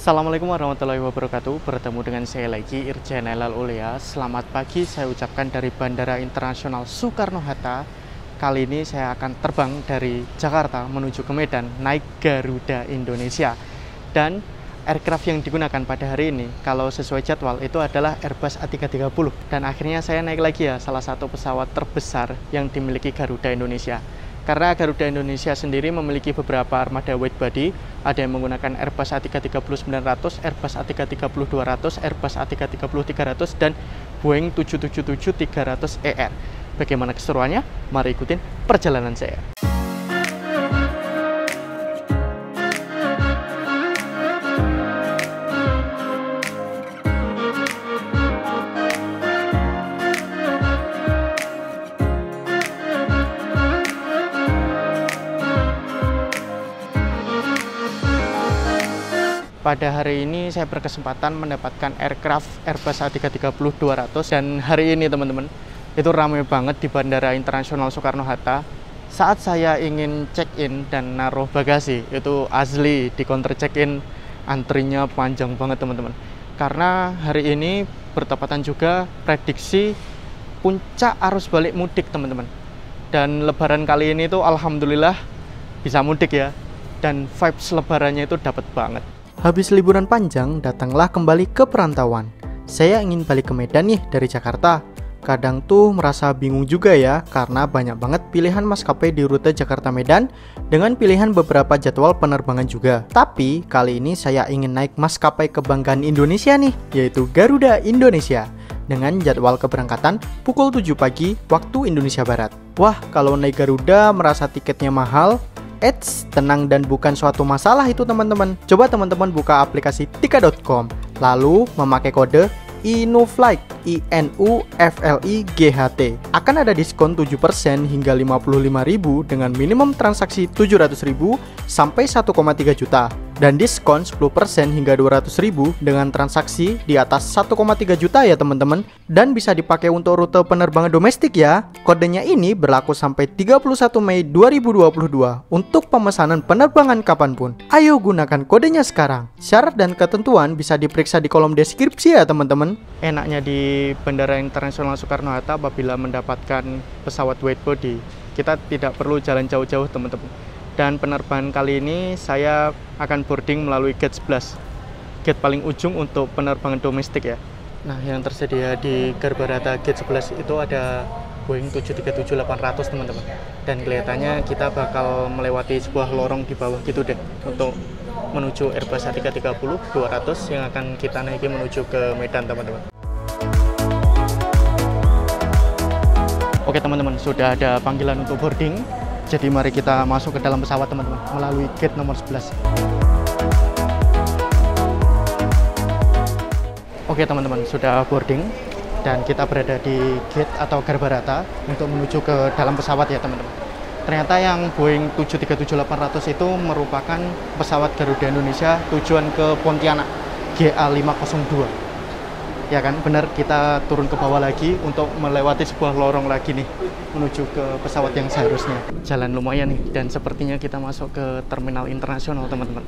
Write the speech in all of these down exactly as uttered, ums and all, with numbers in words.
Assalamualaikum warahmatullahi wabarakatuh. Bertemu dengan saya lagi, Irjen Elal Ulia. Selamat pagi, saya ucapkan dari Bandara Internasional Soekarno-Hatta. Kali ini saya akan terbang dari Jakarta menuju ke Medan, naik Garuda Indonesia. Dan aircraft yang digunakan pada hari ini, kalau sesuai jadwal, itu adalah Airbus A tiga ratus tiga puluh. Dan akhirnya saya naik lagi ya, salah satu pesawat terbesar yang dimiliki Garuda Indonesia. Karena Garuda Indonesia sendiri memiliki beberapa armada wide body, ada yang menggunakan Airbus A tiga ratus tiga puluh sembilan ratus, Airbus A tiga ratus tiga puluh dua ratus, Airbus A tiga ratus tiga puluh tiga ratus, dan Boeing tujuh tujuh tujuh tiga ratus E R. Bagaimana keseruannya? Mari ikutin perjalanan saya. Pada hari ini saya berkesempatan mendapatkan aircraft Airbus A tiga ratus tiga puluh dua ratus, dan hari ini teman-teman itu ramai banget di Bandara Internasional Soekarno-Hatta. Saat saya ingin check-in dan naruh bagasi, itu asli di counter check-in antrinya panjang banget teman-teman. Karena hari ini bertepatan juga prediksi puncak arus balik mudik teman-teman. Dan lebaran kali ini tuh alhamdulillah bisa mudik ya. Dan vibes lebarannya itu dapat banget. Habis liburan panjang, datanglah kembali ke perantauan. Saya ingin balik ke Medan nih dari Jakarta. Kadang tuh merasa bingung juga ya, karena banyak banget pilihan maskapai di rute Jakarta-Medan dengan pilihan beberapa jadwal penerbangan juga. Tapi kali ini saya ingin naik maskapai kebanggaan Indonesia nih, yaitu Garuda Indonesia. Dengan jadwal keberangkatan pukul tujuh pagi waktu Indonesia Barat. Wah, kalau naik Garuda merasa tiketnya mahal. Eits, tenang dan bukan suatu masalah itu teman-teman. Coba teman-teman buka aplikasi tika dot com, lalu memakai kode INUFLIGHT, I N U F L I G H T. Akan ada diskon tujuh persen hingga lima puluh lima ribu dengan minimum transaksi tujuh ratus ribu sampai satu koma tiga juta. Dan diskon sepuluh persen hingga dua ratus ribu dengan transaksi di atas satu koma tiga juta ya teman-teman. Dan bisa dipakai untuk rute penerbangan domestik ya. Kodenya ini berlaku sampai tiga puluh satu Mei dua ribu dua puluh dua untuk pemesanan penerbangan kapanpun. Ayo gunakan kodenya sekarang. Syarat dan ketentuan bisa diperiksa di kolom deskripsi ya teman-teman. Enaknya di Bandara Internasional Soekarno-Hatta apabila mendapatkan pesawat wide body, kita tidak perlu jalan jauh-jauh teman-teman. Dan penerbangan kali ini saya akan boarding melalui gate sebelas, gate paling ujung untuk penerbangan domestik ya. Nah, yang tersedia di Garbarata gate sebelas itu ada Boeing tujuh tiga tujuh delapan ratus teman-teman. Dan kelihatannya kita bakal melewati sebuah lorong di bawah gitu deh untuk menuju Airbus A tiga ratus tiga puluh dua ratus yang akan kita naiki menuju ke Medan teman-teman. Oke teman-teman, sudah ada panggilan untuk boarding. Jadi mari kita masuk ke dalam pesawat teman-teman melalui gate nomor sebelas. Oke teman-teman, sudah boarding dan kita berada di gate atau Garbarata untuk menuju ke dalam pesawat ya teman-teman. Ternyata yang Boeing tujuh tiga tujuh delapan ratus itu merupakan pesawat Garuda Indonesia tujuan ke Pontianak G A lima nol dua. Ya kan, benar, kita turun ke bawah lagi untuk melewati sebuah lorong lagi nih menuju ke pesawat yang seharusnya. Jalan lumayan nih, dan sepertinya kita masuk ke terminal internasional teman-teman.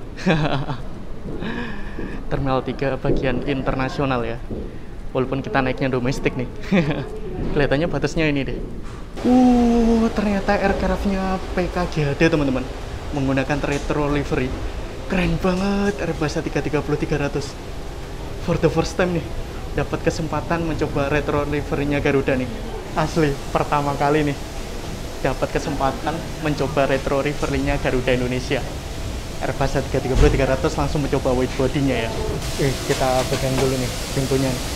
Terminal tiga bagian internasional ya. Walaupun kita naiknya domestik nih. Kelihatannya batasnya ini deh. Uh, ternyata aircraft-nya P K G H D teman-teman. Menggunakan retro livery. Keren banget Airbus A tiga ratus tiga puluh tiga ratus. For the first time nih, dapat kesempatan mencoba retro livery-nya Garuda nih. Asli, pertama kali nih dapat kesempatan mencoba retro livery-nya Garuda Indonesia. Airbus A tiga ratus tiga puluh tiga ratus langsung mencoba wide body-nya ya. Eh, kita pegang dulu nih pintunya nih.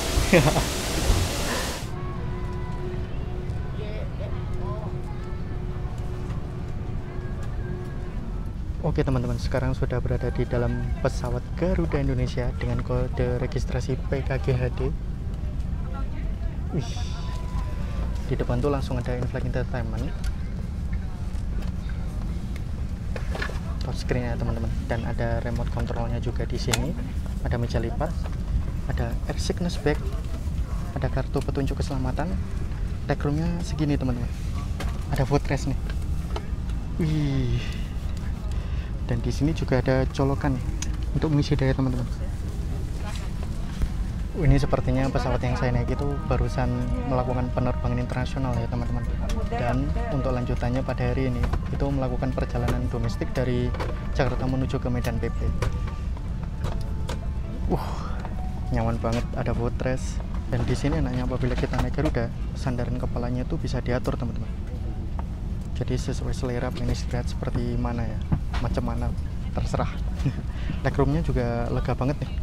Oke teman-teman, sekarang sudah berada di dalam pesawat Garuda Indonesia dengan kode registrasi P K G H D. Wih, di depan tuh langsung ada in-flight entertainment, touchscreen ya teman-teman, dan ada remote controlnya juga di sini. Ada meja lipat, ada air sickness bag, ada kartu petunjuk keselamatan. Tag roomnya segini teman-teman. Ada footrest nih. Wih. Dan di sini juga ada colokan untuk mengisi daya teman-teman. Ini sepertinya pesawat yang saya naik itu barusan melakukan penerbangan internasional ya teman-teman. Dan untuk lanjutannya pada hari ini itu melakukan perjalanan domestik dari Jakarta menuju ke Medan P P. Uh, nyaman banget, ada footrest. Dan di sini enaknya apabila kita naik Garuda, sandaran kepalanya itu bisa diatur teman-teman. Jadi sesuai selera pengen istirahat seperti mana ya, macam mana terserah. Legroomnya juga lega banget nih.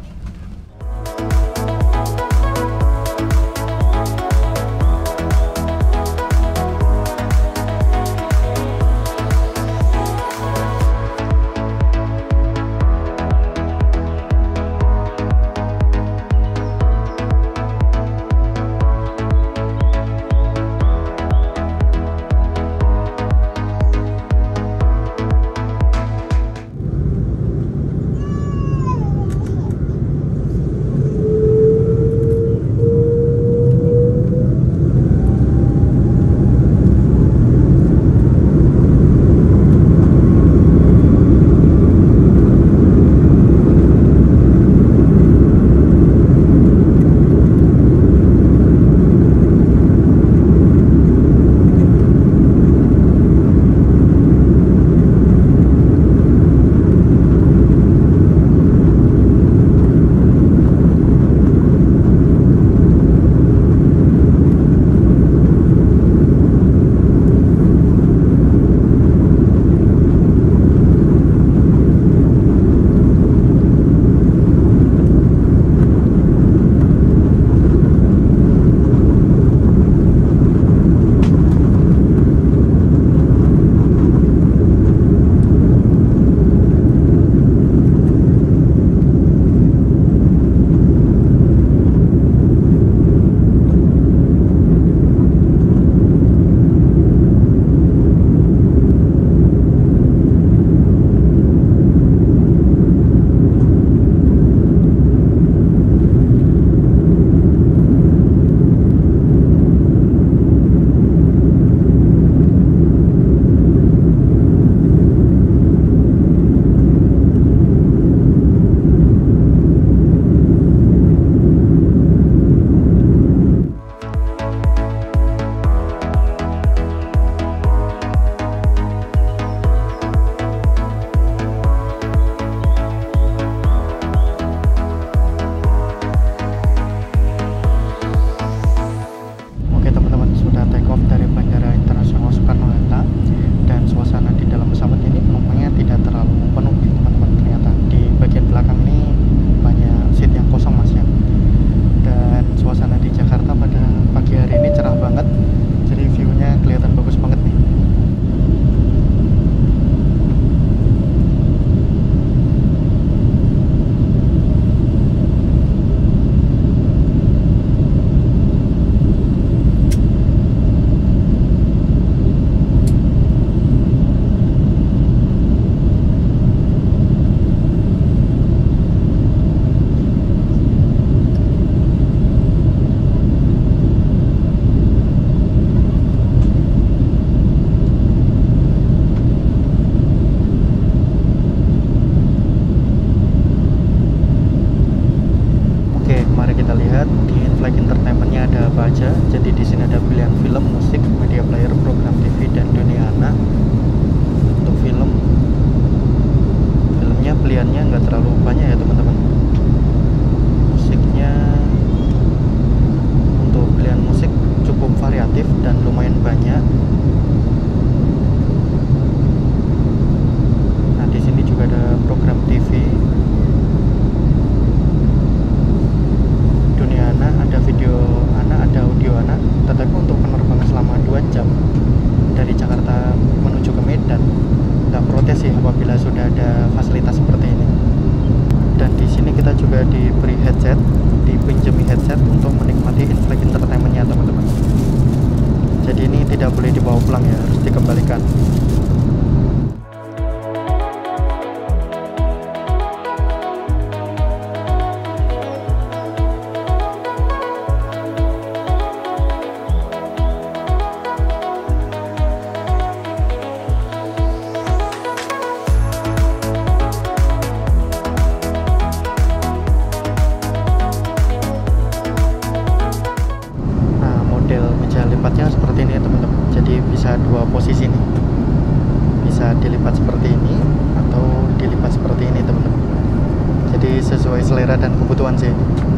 bisa dua posisi nih, bisa dilipat seperti ini atau dilipat seperti ini teman-teman. Jadi sesuai selera dan kebutuhan sih.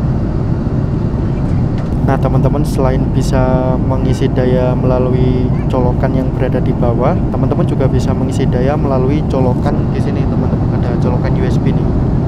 Nah teman-teman, selain bisa mengisi daya melalui colokan yang berada di bawah, teman-teman juga bisa mengisi daya melalui colokan di sini teman-teman. Ada colokan U S B nih.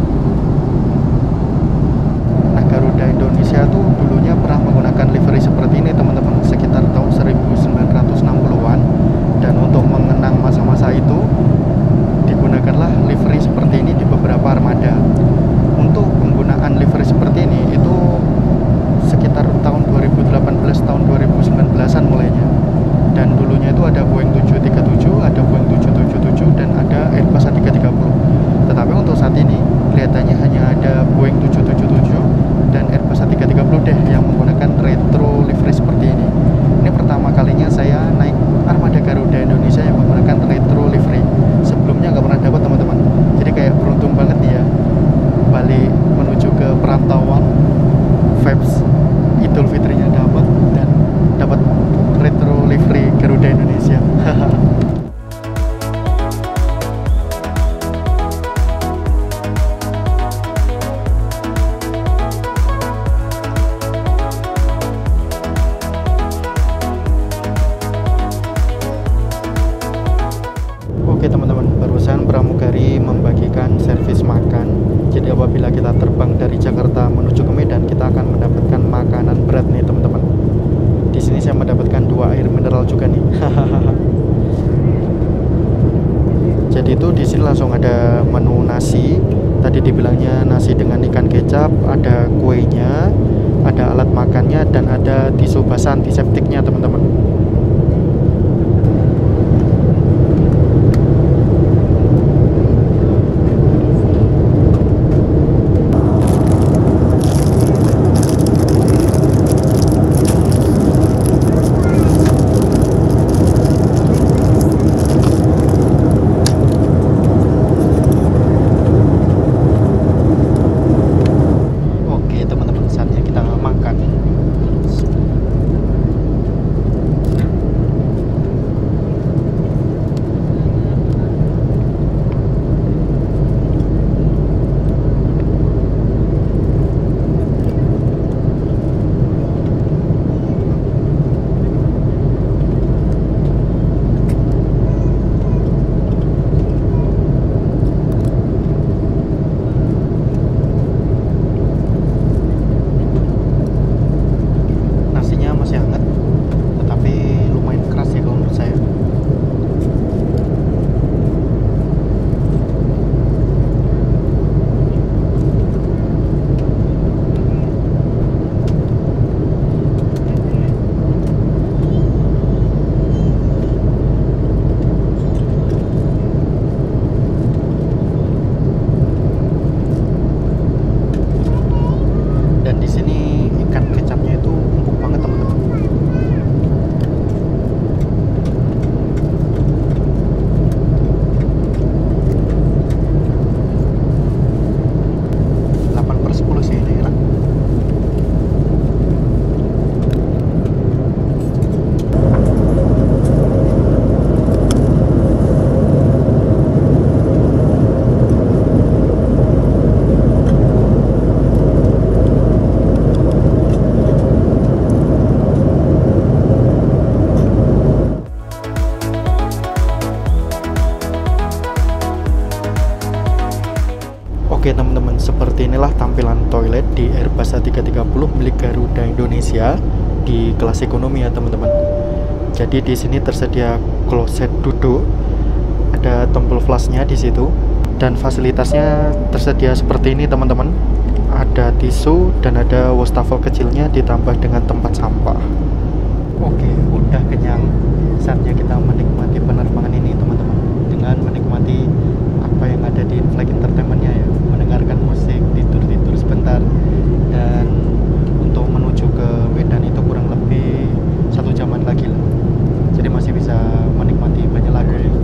Nah Garuda Indonesia tuh dulunya pernah menggunakan livery seperti ini teman-teman, sekitar tahun seribu sembilan ratus enam puluhan. Dan untuk mengenang masa-masa itu digunakanlah livery seperti ini di beberapa armada. Untuk penggunaan livery seperti ini itu sekitar tahun dua ribu delapan belas, tahun dua ribu sembilan belasan mulainya. Dan dulunya itu ada Boeing tujuh tiga tujuh, ada Boeing tujuh tujuh tujuh, dan ada Airbus A tiga tiga nol. Tetapi untuk saat ini kelihatannya hanya ada Boeing tujuh tujuh tujuh dan Airbus A tiga tiga nol deh yang menggunakan retro livery seperti ini. Ini pertama kalinya saya naik armada Garuda Indonesia yang menggunakan retro livery. Sebelumnya nggak pernah dapat teman-teman. Jadi kayak beruntung banget nih ya, balik menuju ke perantauan, vibes Idul Fitrinya dapat dan dapat retro livery Garuda Indonesia. Oke teman-teman, barusan pramugari membagikan servis makan. Jadi apabila kita terbang dari Jakarta menuju ke Medan, kita akan mendapatkan makanan berat nih teman-teman. Di sini saya mendapatkan dua air mineral juga nih. Jadi itu di sini langsung ada menu nasi. Tadi dibilangnya nasi dengan ikan kecap, ada kuenya, ada alat makannya, dan ada tisu basah antiseptiknya teman-teman. Oke teman-teman, seperti inilah tampilan toilet di Airbus A tiga tiga nol milik Garuda Indonesia di kelas ekonomi ya teman-teman. Jadi di sini tersedia kloset duduk, ada tombol flashnya di situ, dan fasilitasnya tersedia seperti ini teman-teman. Ada tisu dan ada wastafel kecilnya ditambah dengan tempat sampah. Oke, udah kenyang. Saatnya kita menikmati penerbangan ini teman-teman, dengan menikmati apa yang ada di flight entertainmentnya ya, mendengarkan musik, tidur-tidur sebentar. Dan untuk menuju ke Medan itu kurang lebih satu jaman lagi lah, jadi masih bisa menikmati banyak lagu ya.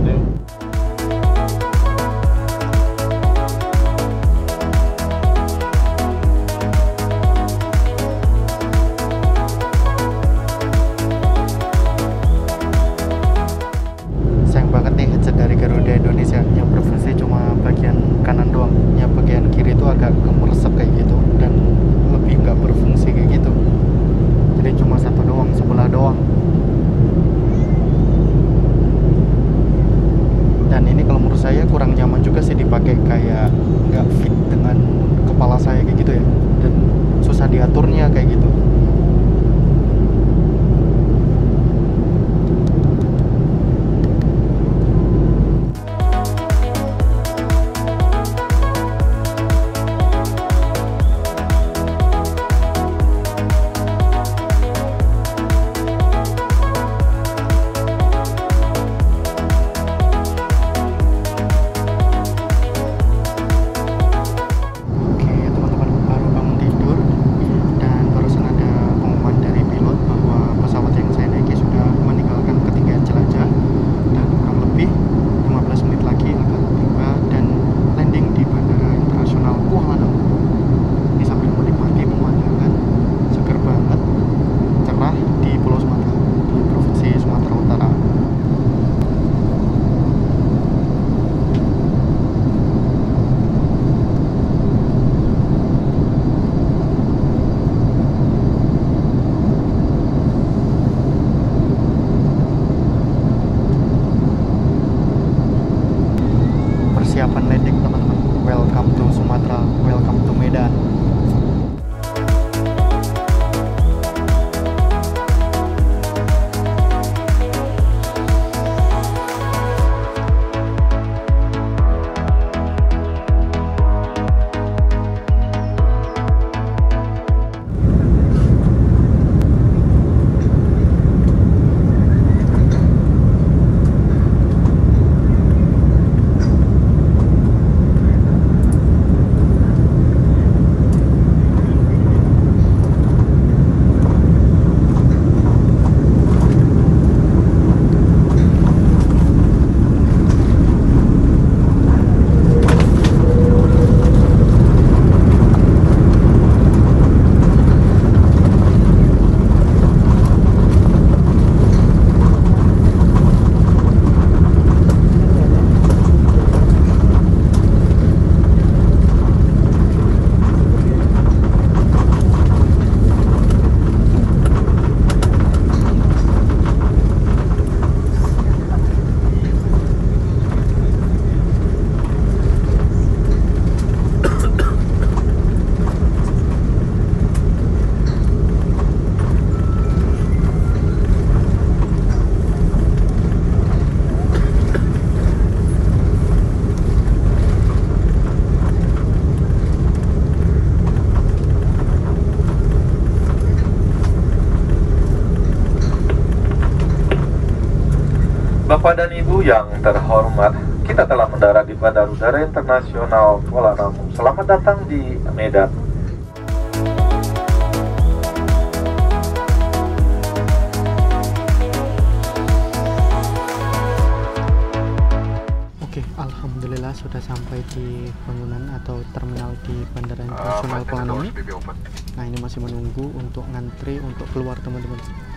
kurang nyaman juga sih dipakai, kayak nggak fit dengan kepala saya kayak gitu ya, dan susah diaturnya kayak gitu. Persiapan landing teman-teman. Welcome to Sumatera, welcome to Medan. Bapak dan Ibu yang terhormat, kita telah mendarat di Bandara Udara Internasional Kuala Namu. Selamat datang di Medan. Oke, alhamdulillah sudah sampai di bangunan atau terminal di Bandara Internasional Kuala Namu. Nah, ini masih menunggu untuk ngantri untuk keluar teman-teman.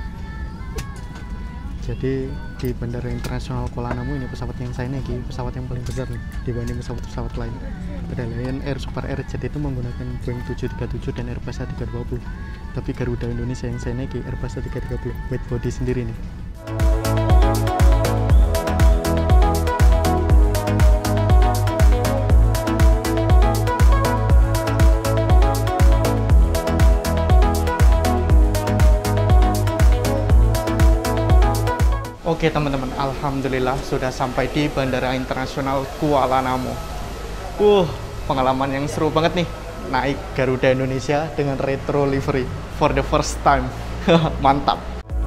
Jadi di Bandara Internasional Kuala Namu ini pesawat yang saya naiki pesawat yang paling besar nih dibanding pesawat-pesawat lain. Ada Lion Air, Super Air Jet itu menggunakan Boeing tujuh tiga tujuh dan Airbus A tiga dua nol. Tapi Garuda Indonesia yang saya naiki Airbus A tiga tiga nol wide body sendiri nih. Oke teman-teman, alhamdulillah sudah sampai di Bandara Internasional Kuala Namu. Uh, pengalaman yang seru banget nih, naik Garuda Indonesia dengan retro livery for the first time. Mantap.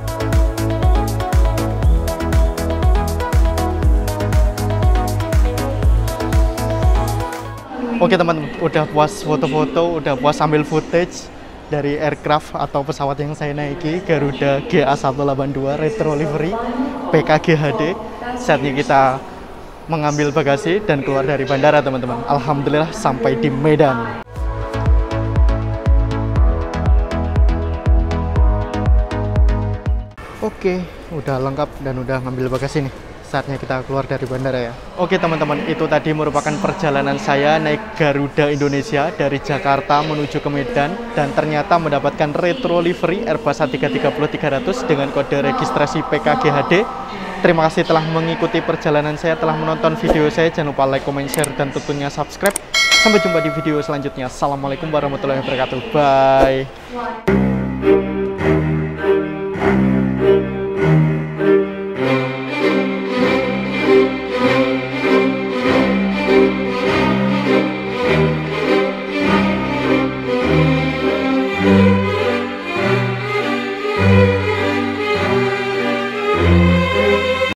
Oke teman-teman, udah puas foto-foto, udah puas ambil footage dari aircraft atau pesawat yang saya naiki, Garuda G A seratus delapan puluh dua retro livery P K G H D. Saatnya kita mengambil bagasi dan keluar dari bandara teman-teman. Alhamdulillah sampai di Medan. Oke, udah lengkap dan udah ngambil bagasi nih. Saatnya kita keluar dari bandara ya. Oke teman-teman, itu tadi merupakan perjalanan saya naik Garuda Indonesia dari Jakarta menuju ke Medan, dan ternyata mendapatkan retro livery Airbus A tiga tiga nol tiga ratus dengan kode registrasi P K G H D Terima kasih telah mengikuti perjalanan saya, telah menonton video saya. Jangan lupa like, comment, share, dan tentunya subscribe. Sampai jumpa di video selanjutnya. Assalamualaikum warahmatullahi wabarakatuh. Bye.